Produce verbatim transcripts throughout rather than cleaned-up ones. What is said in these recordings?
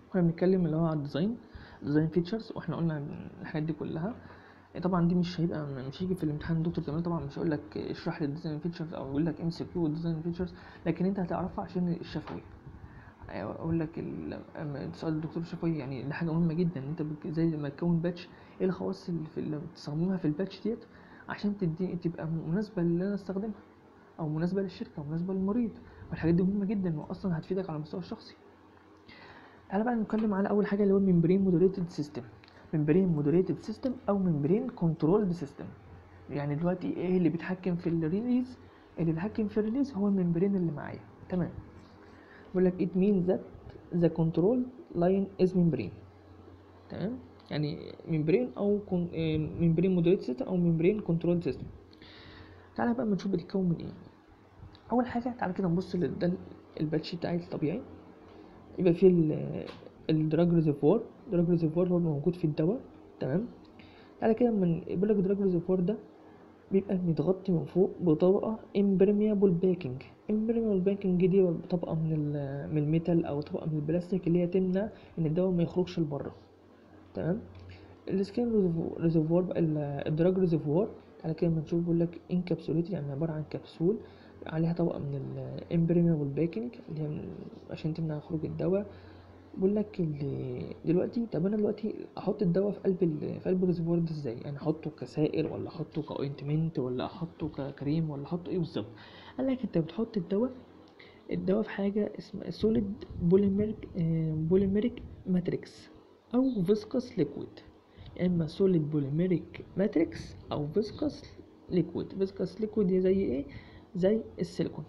كنا بنتكلم اللي هو على الديزاين ديزاين فيتشرز، واحنا قلنا الحاجات دي كلها. طبعا دي مش هيبقى مش هيجي في الامتحان الدكتور جمال طبعا مش هيقول لك اشرح لي الديزاين فيتشرز او يقول لك ام سي كيو ديزاين فيتشرز، لكن انت هتعرفها عشان الشفوي. اقول لك سؤال الدكتور الشفوي يعني ده حاجه مهمه جدا، انت زي لما تكون باتش ايه الخواص اللي, في اللي بتستخدمها في الباتش ديت عشان تدي تبقى مناسبه اللي انا استخدمها او مناسبه للشركه او مناسبه للمريض، والحاجات دي مهمه جدا واصلا هتفيدك على المستوى الشخصي. تعالى بقى نتكلم على اول حاجه اللي هو ممبرين مودريتد سيستم. ممبرين مودريتد سيستم او ممبرين كنترولد سيستم. يعني دلوقتي ايه اللي بيتحكم في الريليز؟ اللي بيتحكم في الريليز هو الممبرين اللي معايا. تمام. بيقول لك it means that the control line is membrane. تمام، يعني ممبرين او ممبرين مودريت سيستم او ممبرين كنترول سيستم. تعالى بقى نشوف بيتكون من ايه. اول حاجه تعالى كده نبص لده الباتش بتاعي الطبيعي، يبقى فيه الدراج ريزرفوار. الدراج ريزرفوار هو موجود في الدواء. تمام. تعالى كده من بيقول لك الدراج ريزرفوار ده بيبقى متغطي من فوق بطبقه امبرميابل باكينج. امبرميابل باكينج دي طبقه من من الميتال او طبقه من البلاستيك اللي هي تمنع ان الدواء ما يخرجش لبره. تمام. السكين ريزرفوار بقى الدراج ريزرفوار على كده ما نشوف بيقول لك انكابسوليتد، يعني عباره عن كبسول عليها طبقه من الامبرميابل باكينج اللي هي عشان تمنع خروج الدواء. بقول لك دلوقتي طب انا دلوقتي احط الدواء في قلب في قلب الريزرفوار ده ازاي؟ يعني احطه كسائل ولا احطه كاوينتمنت ولا احطه ككريم ولا احطه ايه بالظبط؟ قال لك انت بتحط الدواء الدواء في حاجه اسمها سوليد بوليميريك بوليميريك ماتريكس او فيسكوس ليكويد، يا اما سوليد بوليميريك ماتريكس او فيسكوس ليكويد. فيسكوس ليكويد دي زي ايه؟ زي السيليكون.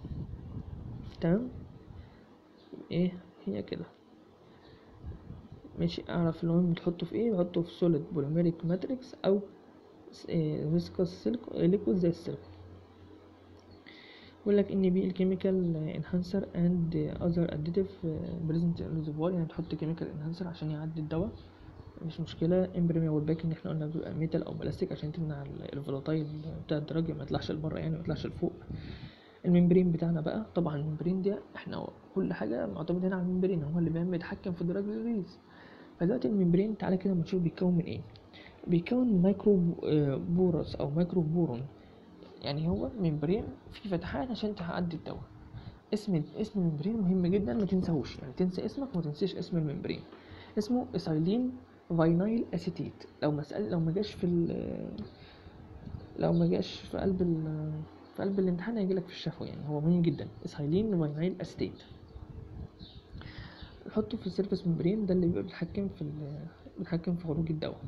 تمام. ايه هي كده ماشي. اعرف اللي هم بتحطه في ايه؟ بحطه في سوليد بوليميريك ماتريكس او فيسكوس ليكويد زي السيليكون. بيقول لك ان بي الكيميكال انهانسر اند اذر اديتيف بريزنت ان ريزرفوار، يعني تحط كيميكال انهانسر عشان يعدي الدواء مش مشكله. امبريميابل باكينج احنا قلنا بيبقى ميتال او بلاستيك عشان تمنع الفولاتايل بتاع الدرجه ما يطلعش لبره، يعني ما يطلعش لفوق. الممبرين بتاعنا بقى طبعا الممبرين ده احنا كل حاجه معتمد هنا على الممبرين، هو اللي بيعمل يتحكم في درجه الريليز. فدلوقتي الممبرين تعالى كده ما نشوف بيتكون من ايه. بيكون مايكرو بورس او مايكرو بورون، يعني هو ممبرين فيه فتحات عشان تعدي الدواء. اسم اسم الممبرين مهم جدا ما تنساهوش، يعني تنسى اسمك وما تنسيش اسم الممبرين. اسمه اسايلين فاينايل اسيتيت. لو مسألة لو ما جاش في لو ما جاش في قلب ال في قلب الامتحان هيجيلك في الشفوي، يعني هو مهم جدا. اسايلين فاينايل اسيتيت نحطه في السيرفس ممبرين، ده اللي بيبقى بيتحكم في بيتحكم في خروج الدواء.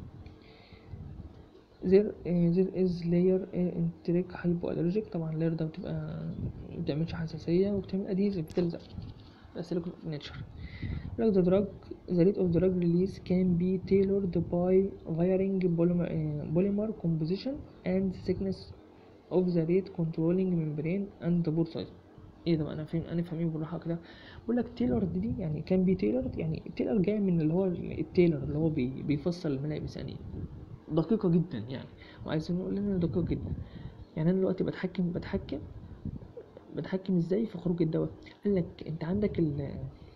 there there is layer enteric hypoallergic. طبعا layer ده بتبقى بتعملش حساسية وبتعمل adhesive بتلزق. ده silicone nature. like the drug the rate of drug release can be tailored by varying polymer, polymer composition and thickness of the rate controlling membrane and the pore size. ايه ده؟ انا فاهم انا فاهمين بالراحه كده. بقول لك تيلر دي يعني كان بي تيلر، يعني التيلر جاي من اللي هو التيلر اللي هو بي بيفصل الملابس، يعني دقيقه جدا يعني، وعايزين نقول لنا دقيقه جدا. يعني انا دلوقتي بتحكم بتحكم بتحكم ازاي في خروج الدواء. قال لك انت عندك ال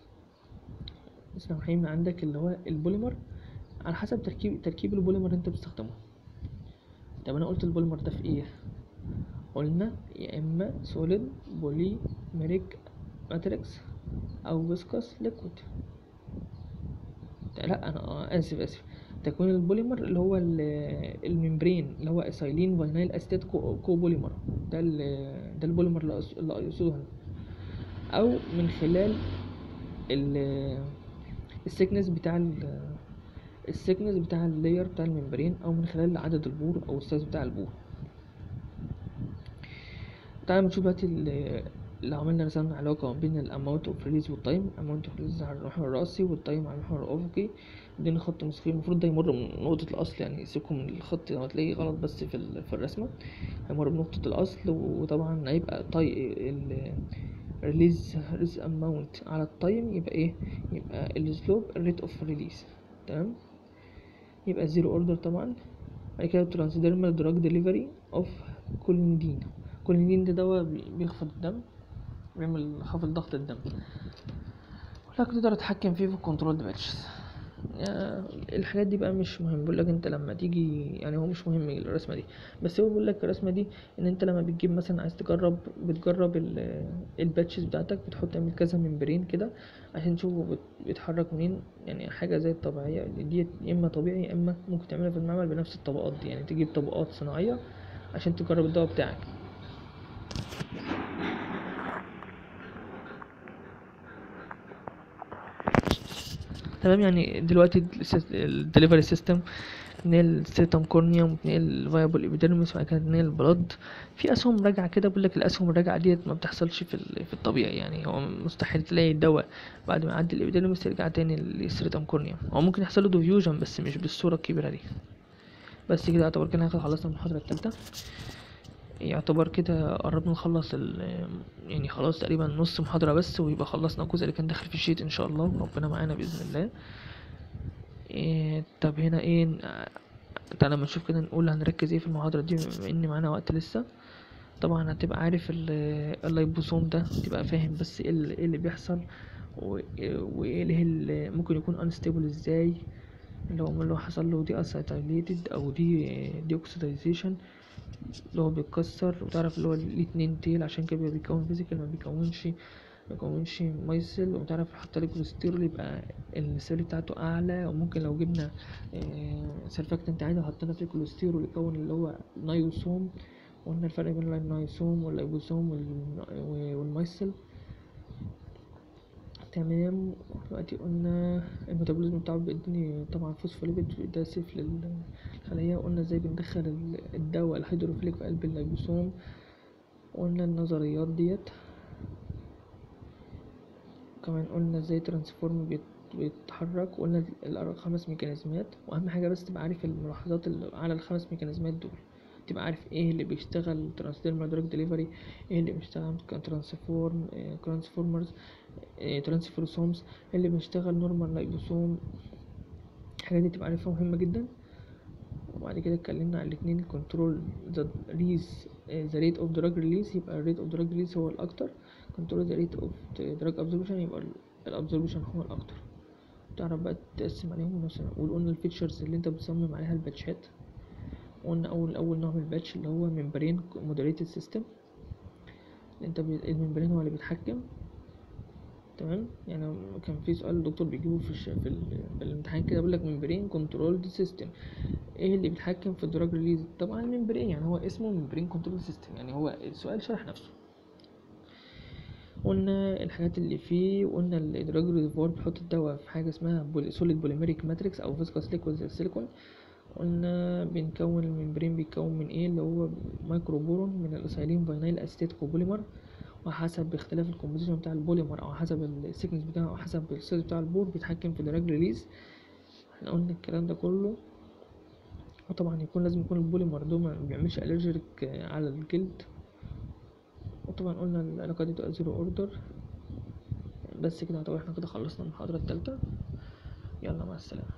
اسمه رحيم عندك اللي هو البوليمر على حسب تركيب تركيب البوليمر اللي انت بتستخدمه. طب انا قلت البوليمر ده في ايه؟ قلنا يا اما سوليد بوليميريك ماتريكس او فيسكوس ليكويد. لا انا آه اسف اسف تكوين البوليمر اللي هو الممبرين اللي هو اسايلين فاينايل اسيتيت كو بوليمر، ده ده البوليمر اللي اقصده هنا، او من خلال السيكنس بتاع السيكنس بتاع اللاير بتاع الممبرين، او من خلال عدد البور او السايز بتاع البور. تعالى نشوف دلوقتي اللي عملنا رسمنا علاقة بين الاماونت اوف ريليز والتايم. اماونت اوف ريليز على المحور الرأسي والتايم على المحور الافقي. ادينا خط مستقيم المفروض ده يمر من نقطة الاصل، يعني سيبكم من الخط لو هتلاقيه غلط بس في في الرسمة هيمر بنقطة الاصل. وطبعا هيبقى طي الريليز ريليز اماونت على التايم يبقى ايه؟ يبقى السلوب الريت اوف ريليز. تمام. يبقى زيرو اوردر طبعا. بعد كده ترانسديرمال دراج ديليفري اوف كوليندين. كوليندين ده دواء بيخفض الدم، بيعمل خفض ضغط الدم. لك تقدر تتحكم فيه في الكنترول باتشز. الحاجات دي بقى مش مهم، بقول لك انت لما تيجي، يعني هو مش مهم الرسمه دي، بس هو بيقول لك الرسمه دي ان انت لما بتجيب مثلا عايز تجرب، بتجرب الباتشز بتاعتك، بتحط تعمل كذا ممبرين كده عشان تشوفه بت- بيتحرك منين، يعني حاجه زي الطبيعيه دي، يا اما طبيعي يا اما ممكن تعملها في المعمل بنفس الطبقات دي، يعني تجيب طبقات صناعيه عشان تجرب الدواء بتاعك. تمام. يعني دلوقتي الدليفري سيستم نتنقل السيرتم كورنيوم، نتنقل الفايبل ايبيديرمس، وبعد كده نتنقل البلد. في اسهم راجعه كده، بقول لك الاسهم الراجعه ديت ما بتحصلش في ال- في الطبيعي، يعني هو مستحيل تلاقي الدواء بعد ما يعدي الابيديرمس يرجع تاني للسيرتم كورنيوم، هو ممكن يحصل له ديفيوجن بس مش بالصوره الكبيره دي. بس كده يعتبر كده هناخد خلصنا المحاضره الثالثه، يعتبر كده قربنا نخلص ال يعني خلاص تقريبا نص محاضرة بس ويبقى خلصنا الجزء اللي كان داخل في الشيت ان شاء الله، وربنا معانا بإذن الله. إيه طب هنا ايه، تعالى لما نشوف كده نقول هنركز ايه في المحاضرة دي بما ان معانا وقت لسه. طبعا هتبقى عارف ال- اللايبوسوم ده، تبقى فاهم بس ايه اللي, إيه اللي بيحصل، و- وايه اللي, اللي ممكن يكون انستيبل ازاي، اللي هو اللي هو حصل له دي اسيتايليتد او دي دي اوكسيدايزيشن، اللي هو بيتكسر، وتعرف اللي هو ليه اتنين تيل عشان كده بيكون فيزيكال، ما بيكونش ما بيكونش مايسل، وتعرف حتى الكوليسترول يبقى السيل بتاعته اعلى، وممكن لو جبنا سيرفاكتنت عادي وحطينا فيه كوليسترول يكون اللي هو نايوسوم، وقلنا الفرق بين النايوسوم واللايبوسوم وال- والمايسل. تمام. دلوقتي قلنا الميتابوليزم بتاعه بيديني طبعا فوسفوليبيد ده سيف للخلية، قلنا ازاي بندخل ال- الدواء الهيدروفيليك في قلب اللايبوسوم، قلنا النظريات ديت، كمان قلنا ازاي ترانسفورم بيت بيتحرك، وقلنا ال- الخمس ميكانيزمات، واهم حاجه بس تبقى عارف الملاحظات اللي على الخمس ميكانيزمات دول، تبقى عارف ايه اللي بيشتغل ترانسديرمال دراج ديليفري، ايه اللي بيشتغل ترانسفورم ترانسفورمرز ترانسفيروسومز، ايه اللي بيشتغل نورمال لايبوسوم. الحاجات دي تبقى عارفها مهمه جدا. وبعد كده اتكلمنا على الاتنين كنترول ذا ريليز ذا ريت اوف دراج ريليز، يبقى الريت اوف دراج ريليز هو الاكتر، كنترول ذا ريت اوف دراج ابزوربشن يبقى الابزوربشن هو الاكتر. تعرف بقى تقسم عليهم ونفس- وقلنا الفيتشرز اللي انت بتصمم عليها الباتشات، قلنا اول اول نوع من الباتش اللي هو ممبرين مودريتد سيستم، انت بي... الممبرين هو اللي بيتحكم. تمام. يعني كان في سؤال الدكتور بيجيبه في الش... في, ال... في الامتحان كده، بيقول لك ممبرين كنترول سيستم، ايه اللي بيتحكم في الدراج ريليز؟ طبعا الممبرين، يعني هو اسمه ممبرين كنترول سيستم، يعني هو السؤال شرح نفسه. قلنا الحاجات اللي فيه، وقلنا الدراج ريزرفوار بيحط الدواء في حاجه اسمها بولي سوليد بوليميريك ماتريكس او فيسكوس ليكويد زي السيليكون. قلنا بنكون الممبرين بيتكون من ايه، اللي هو مايكروبورون من الاسايلين فاينيل اسيتيت كوبوليمر، وحسب اختلاف الكومبوزيشن بتاع البوليمر او حسب السيكنس بتاعه او حسب السيز بتاع البور بيتحكم في الدراج ريليز. احنا قلنا الكلام ده كله. وطبعا يكون لازم يكون البوليمر ده ما بيعملش الرجيك على الجلد. وطبعا قلنا العلاقه دي تبقى زيرو اوردر. بس كده طبعا احنا كده خلصنا المحاضره الثالثه. يلا مع السلامه.